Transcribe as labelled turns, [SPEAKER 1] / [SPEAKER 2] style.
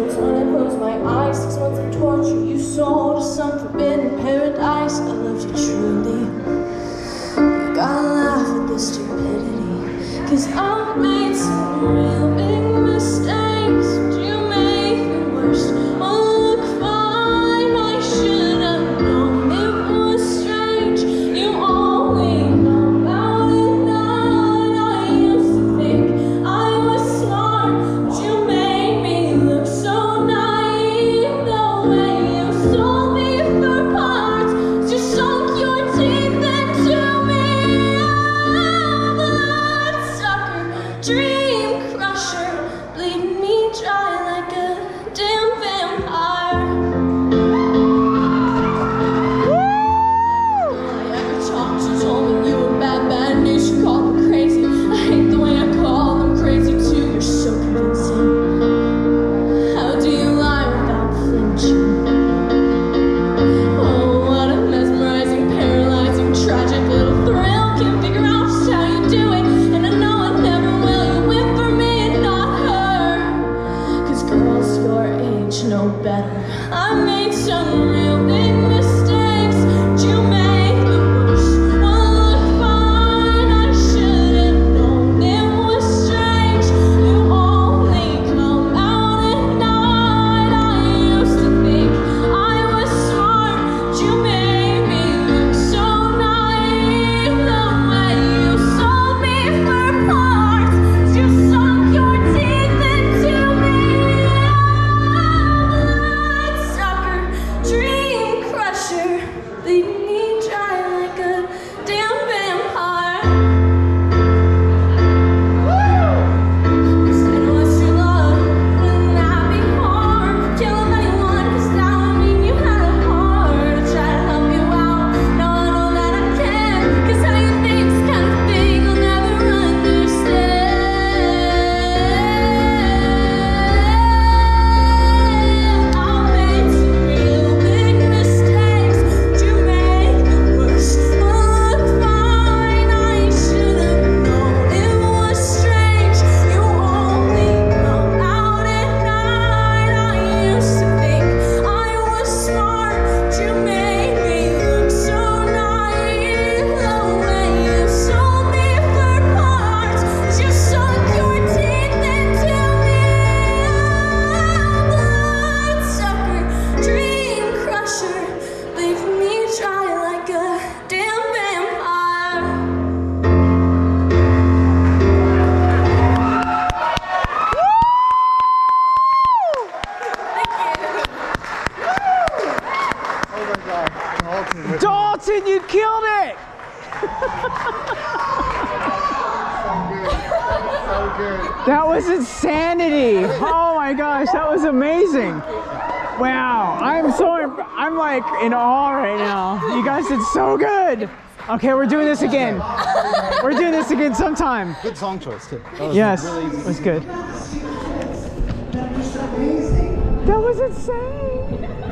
[SPEAKER 1] Sometimes when I close my eyes, 6 months of torture you sold to some forbidden paradise. I loved you truly. You gotta laugh at this stupidity, 'cause I've made some real big mistakes. You made the worst one look fine. I should have known it was strange. You only come out at night. I used to think I was smart, but you made me look so naive. The way you sold me for parts, you sunk your teeth into me. Bloodsucker, dream crusher, bleed me dry like a damn vampire. All I ever talked to told me you were bad news. You called them crazy. I hate the way I call them crazy too. You're so convincing. How do you lie without flinching? Oh, what a mesmerizing, paralyzing, tragic little thrill. Can't figure out just how you do it, and I know I never will. You went for me and not her, 'cause girls your age know better. I made some real big mistakes. You made the worst one look fine. I should have known it was strange. You only come out at night. I used to think I was smart, but you made me look so naive. The way you sold me for parts, you sunk your teeth into me. Bloodsucker, dream crusher, leave me dry like a damn vampire. Said what's your love, wouldn't that be hard? Can't love anyone, 'cause that would mean you had a heart. I try to help you out, now I know that I can't, 'cause how you think's the kind of thing I'll never understand. I made some real big mistakes. You made the worst one look fine. I should have known it was strange. You only come out at night. I used to think I was smart, but you made me look so naive. The way you sold me for parts, you sunk your teeth into me. Bloodsucker, dream crusher, leave me dry like a damn vampire.
[SPEAKER 2] Dalton, you killed it! That was insanity! Oh my gosh, that was amazing! Wow, I'm like in awe right now. You guys did so good! Okay, we're doing this again. We're doing this again sometime.
[SPEAKER 3] Good song choice too. That was
[SPEAKER 2] Yes,
[SPEAKER 3] really easy.
[SPEAKER 2] it was good. That was insane!